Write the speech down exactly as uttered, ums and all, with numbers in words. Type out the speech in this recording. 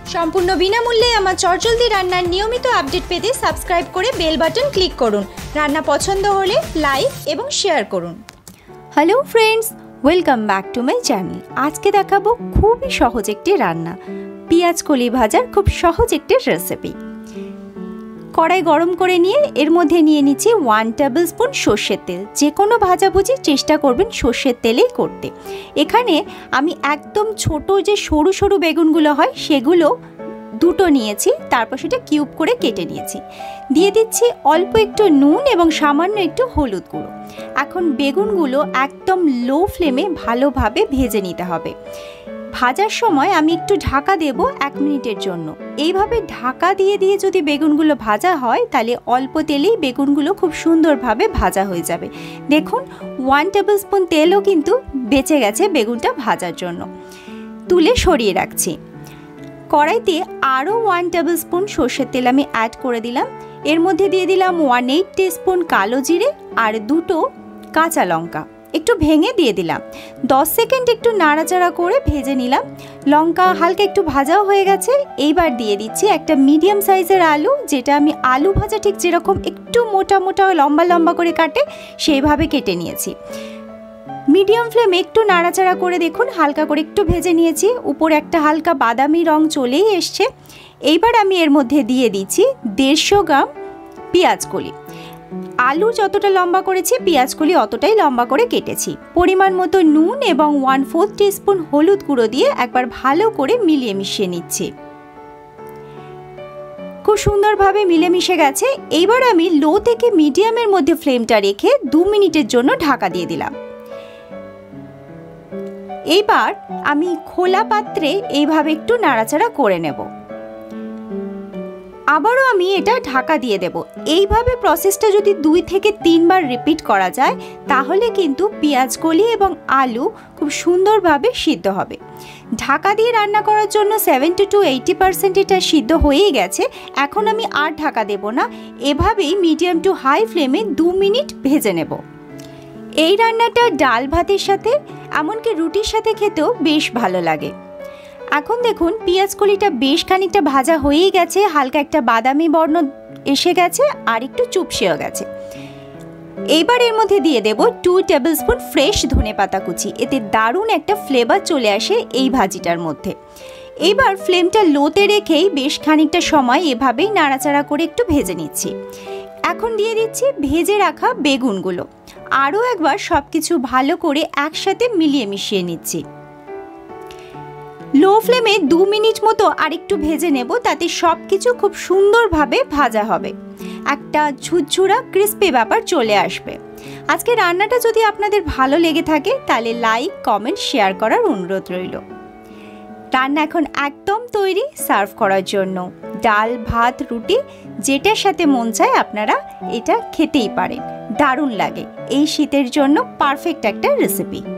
সম্পূর্ণ বিনামূল্যে আমার চটজলদি রান্নার নিয়মিত আপডেট পেতে সাবস্ক্রাইব করে বেল বাটন ক্লিক করুন। রান্না পছন্দ হলে লাইক এবং শেয়ার করুন। Hello friends, welcome back to my channel. আজকে দেখাবো খুবই সহজ একটি রান্না, পেঁয়াজ কলি ভাজার খুব সহজ একটি রেসিপি। কড়াই গরম করে নিয়ে এর মধ্যে নিয়ে নিচ্ছি ওয়ান টেবিল স্পুন সর্ষের তেল। যে কোনো ভাজাভুজি চেষ্টা করবেন সর্ষের তেলেই করতে। এখানে আমি একদম ছোট যে সরু সরু বেগুনগুলো হয় সেগুলো দুটো নিয়েছি, তারপর সেটা কিউব করে কেটে নিয়েছি। দিয়ে দিচ্ছি অল্প একটু নুন এবং সামান্য একটু হলুদ গুঁড়ো। এখন বেগুনগুলো একদম লো ফ্লেমে ভালোভাবে ভেজে নিতে হবে। ভাজার সময় আমি একটু ঢাকা দেব এক মিনিটের জন্য। এইভাবে ঢাকা দিয়ে দিয়ে যদি বেগুনগুলো ভাজা হয় তাহলে অল্প তেলেই বেগুনগুলো খুব সুন্দরভাবে ভাজা হয়ে যাবে। দেখুন ওয়ান টেবিল স্পুন তেলও কিন্তু বেঁচে গেছে বেগুনটা ভাজার জন্য। তুলে সরিয়ে রাখছি। কড়াইতে আরও ওয়ান টেবিল স্পুন সর্ষের তেল আমি অ্যাড করে দিলাম। এর মধ্যে দিয়ে দিলাম ওয়ান এইট টিস্পুন কালো জিরে আর দুটো কাঁচা লঙ্কা একটু ভেঙে দিয়ে দিলাম। দশ সেকেন্ড একটু নাড়াচাড়া করে ভেজে নিলাম। লঙ্কা হালকা একটু ভাজাও হয়ে গেছে। এইবার দিয়ে দিচ্ছি একটা মিডিয়াম সাইজের আলু, যেটা আমি আলু ভাজা ঠিক যেরকম একটু মোটা মোটা লম্বা লম্বা করে কাটে সেইভাবে কেটে নিয়েছি। মিডিয়াম ফ্লেমে একটু নাড়াচাড়া করে দেখুন হালকা করে একটু ভেজে নিয়েছি। উপরে একটা হালকা বাদামি রং চলেই এসছে। এইবার আমি এর মধ্যে দিয়ে দিচ্ছি দেড়শো গ্রাম পেঁয়াজ কলি। আলু যতটা লম্বা করেছি পেঁয়াজ কলি অতটাই লম্বা করে কেটেছি। পরিমাণ মতো নুন এবং ওয়ান ফোর্থ টিস্পুন হলুদ গুঁড়ো দিয়ে একবার ভালো করে মিলিয়ে মিশিয়ে নিচ্ছি। খুব সুন্দরভাবে মিলে মিশে গেছে। এইবার আমি লো থেকে মিডিয়ামের মধ্যে ফ্লেমটা রেখে দু মিনিটের জন্য ঢাকা দিয়ে দিলাম। এইবার আমি খোলা পাত্রে এইভাবে একটু নাড়াচাড়া করে নেব। আবারও আমি এটা ঢাকা দিয়ে দেব। এইভাবে প্রসেসটা যদি দুই থেকে তিনবার রিপিট করা যায় তাহলে কিন্তু পেঁয়াজ কলি এবং আলু খুব সুন্দরভাবে সিদ্ধ হবে। ঢাকা দিয়ে রান্না করার জন্য সেভেন্টি টু এইটি পার্সেন্ট এটা সিদ্ধ হয়েই গেছে। এখন আমি আর ঢাকা দেব না, এভাবেই মিডিয়াম টু হাই ফ্লেমে দু মিনিট ভেজে নেব। এই রান্নাটা ডাল ভাতের সাথে এমনকি রুটির সাথে খেতেও বেশ ভালো লাগে। এখন দেখুন পেঁয়াজ কলিটা বেশ খানিকটা ভাজা হয়েই গেছে, হালকা একটা বাদামি বর্ণ এসে গেছে আর একটু চুপসেও গেছে। এইবার এর মধ্যে দিয়ে দেব টু টেবিল স্পুন ফ্রেশ ধনেপাতা কুচি। এতে দারুণ একটা ফ্লেভার চলে আসে এই ভাজিটার মধ্যে। এইবার ফ্লেমটা লোতে রেখেই বেশ খানিকটা সময় এভাবেই নাড়াচাড়া করে একটু ভেজে নিচ্ছি। এখন দিয়ে দিচ্ছি ভেজে রাখা বেগুনগুলো। আরও একবার সব কিছু ভালো করে একসাথে মিলিয়ে মিশিয়ে নিচ্ছি। লো ফ্লেমে দু মিনিট মতো আরেকটু ভেজে নেব, তাতে সব কিছু খুব সুন্দরভাবে ভাজা হবে। একটা ঝুরঝুরা ক্রিস্পি ব্যাপার চলে আসবে। আজকে রান্নাটা যদি আপনাদের ভালো লেগে থাকে তাহলে লাইক কমেন্ট শেয়ার করার অনুরোধ রইল। রান্না এখন একদম তৈরি সার্ভ করার জন্য। ডাল ভাত রুটি যেটার সাথে মন চায় আপনারা এটা খেতেই পারেন, দারুণ লাগে। এই শীতের জন্য পারফেক্ট একটা রেসিপি।